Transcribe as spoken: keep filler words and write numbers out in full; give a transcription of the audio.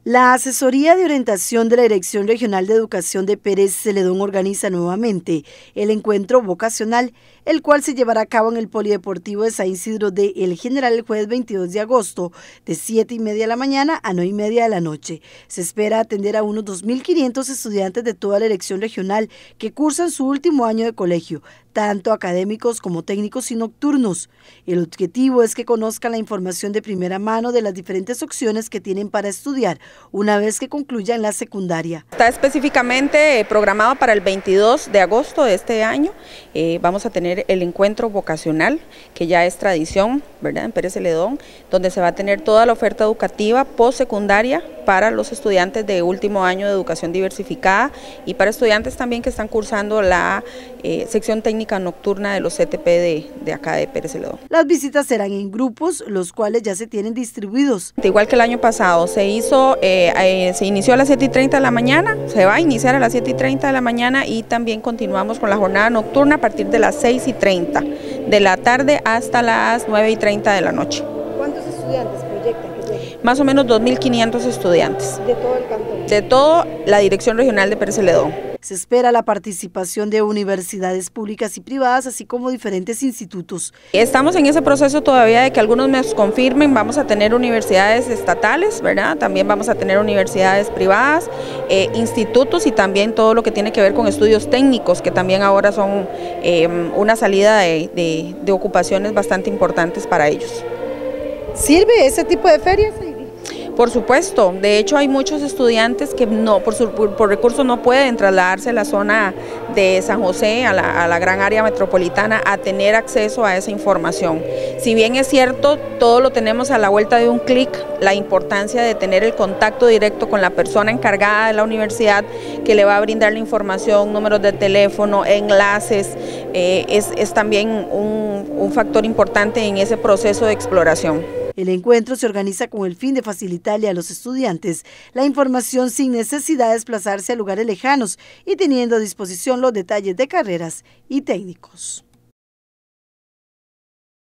La Asesoría de Orientación de la Dirección Regional de Educación de Pérez Celedón organiza nuevamente el encuentro vocacional, el cual se llevará a cabo en el Polideportivo de San Isidro de El General el jueves veintidós de agosto, de siete y media de la mañana a nueve y media de la noche. Se espera atender a unos dos mil quinientos estudiantes de toda la dirección regional que cursan su último año de colegio, tanto académicos como técnicos y nocturnos. El objetivo es que conozcan la información de primera mano de las diferentes opciones que tienen para estudiar una vez que concluyan la secundaria. Está específicamente programado para el veintidós de agosto de este año. Eh, vamos a tener el encuentro vocacional, que ya es tradición, ¿verdad?, en Pérez Celedón, donde se va a tener toda la oferta educativa postsecundaria para los estudiantes de último año de educación diversificada y para estudiantes también que están cursando la eh, sección técnica nocturna de los C T P de, de acá de Pérez Celedón. Las visitas serán en grupos, los cuales ya se tienen distribuidos. Igual que el año pasado, se hizo, eh, eh, se inició a las siete y treinta de la mañana, se va a iniciar a las siete y treinta de la mañana y también continuamos con la jornada nocturna a partir de las seis y treinta de la tarde hasta las nueve y treinta de la noche. ¿Cuántos estudiantes proyectan que lleguen? Más o menos dos mil quinientos estudiantes. ¿De todo el cantón? De toda la Dirección Regional de Pérez Celedón. Se espera la participación de universidades públicas y privadas, así como diferentes institutos. Estamos en ese proceso todavía de que algunos nos confirmen. Vamos a tener universidades estatales, ¿verdad? También vamos a tener universidades privadas, eh, institutos y también todo lo que tiene que ver con estudios técnicos, que también ahora son eh, una salida de, de, de ocupaciones bastante importantes para ellos. ¿Sirve ese tipo de ferias? Por supuesto, de hecho hay muchos estudiantes que no por, su, por, por recursos no pueden trasladarse a la zona de San José, a la, a la gran área metropolitana, a tener acceso a esa información. Si bien es cierto, todo lo tenemos a la vuelta de un clic, la importancia de tener el contacto directo con la persona encargada de la universidad que le va a brindar la información, números de teléfono, enlaces, eh, es, es también un, un factor importante en ese proceso de exploración. El encuentro se organiza con el fin de facilitarle a los estudiantes la información sin necesidad de desplazarse a lugares lejanos y teniendo a disposición los detalles de carreras y técnicos.